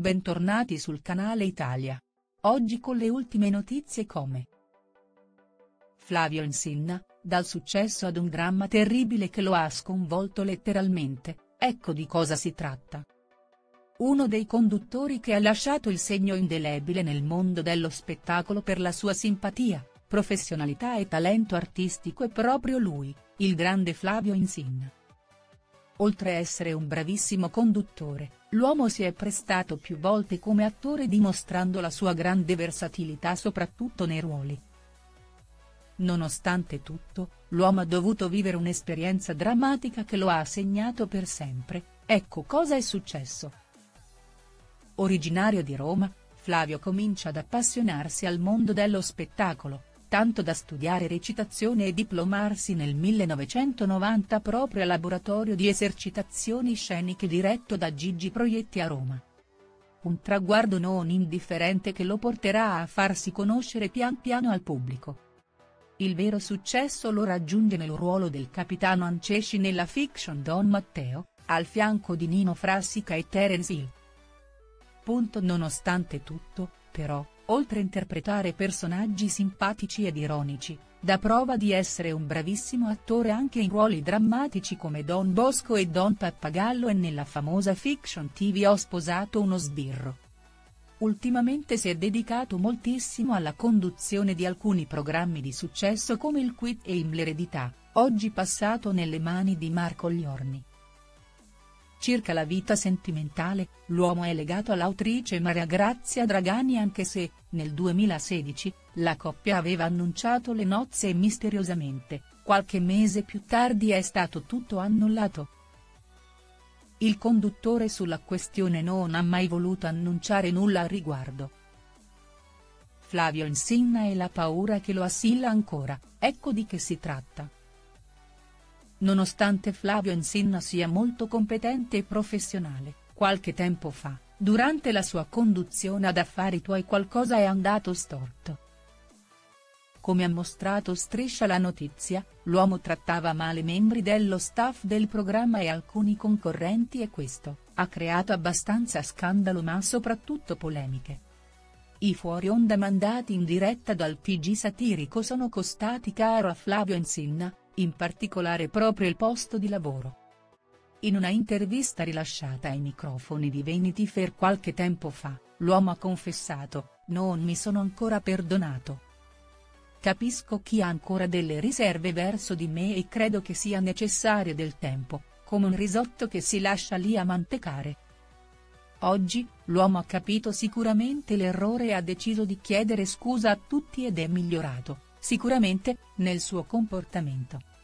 bentornati sul canale Italia. Oggi con le ultime notizie come Flavio Insinna, dal successo ad un dramma terribile che lo ha sconvolto letteralmente, ecco di cosa si tratta. Uno dei conduttori che ha lasciato il segno indelebile nel mondo dello spettacolo per la sua simpatia, professionalità e talento artistico è proprio lui, il grande Flavio Insinna. Oltre a essere un bravissimo conduttore, l'uomo si è prestato più volte come attore dimostrando la sua grande versatilità soprattutto nei ruoli. Nonostante tutto, l'uomo ha dovuto vivere un'esperienza drammatica che lo ha segnato per sempre, ecco cosa è successo. Originario di Roma, Flavio comincia ad appassionarsi al mondo dello spettacolo, tanto da studiare recitazione e diplomarsi nel 1990 proprio al laboratorio di esercitazioni sceniche diretto da Gigi Proietti a Roma. Un traguardo non indifferente che lo porterà a farsi conoscere pian piano al pubblico. Il vero successo lo raggiunge nel ruolo del capitano Ancesci nella fiction Don Matteo, al fianco di Nino Frassica e Terence Hill. Nonostante tutto, però, oltre a interpretare personaggi simpatici ed ironici, dà prova di essere un bravissimo attore anche in ruoli drammatici come Don Bosco e Don Pappagallo e nella famosa fiction TV Ho sposato uno sbirro. Ultimamente si è dedicato moltissimo alla conduzione di alcuni programmi di successo come il Quid e l'Eredità, oggi passato nelle mani di Marco Liorni. Circa la vita sentimentale, l'uomo è legato all'autrice Maria Grazia Dragani anche se, nel 2016, la coppia aveva annunciato le nozze e misteriosamente, qualche mese più tardi è stato tutto annullato. Il conduttore sulla questione non ha mai voluto annunciare nulla al riguardo. Flavio Insinna e la paura che lo assilla ancora, ecco di che si tratta. Nonostante Flavio Insinna sia molto competente e professionale, qualche tempo fa, durante la sua conduzione ad Affari tuoi qualcosa è andato storto. Come ha mostrato Striscia la notizia, l'uomo trattava male membri dello staff del programma e alcuni concorrenti e questo ha creato abbastanza scandalo ma soprattutto polemiche. I fuori onda mandati in diretta dal TG satirico sono costati caro a Flavio Insinna, in particolare proprio il posto di lavoro. In una intervista rilasciata ai microfoni di Vanity Fair qualche tempo fa, l'uomo ha confessato: "Non mi sono ancora perdonato. Capisco chi ha ancora delle riserve verso di me e credo che sia necessario del tempo, come un risotto che si lascia lì a mantecare". Oggi, l'uomo ha capito sicuramente l'errore e ha deciso di chiedere scusa a tutti ed è migliorato, sicuramente, nel suo comportamento.